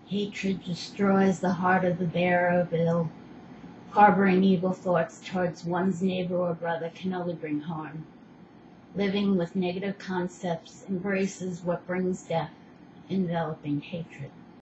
Hatred destroys the heart of the bearer of ill. Harboring evil thoughts towards one's neighbor or brother can only bring harm. Living with negative concepts embraces what brings death, enveloping hatred.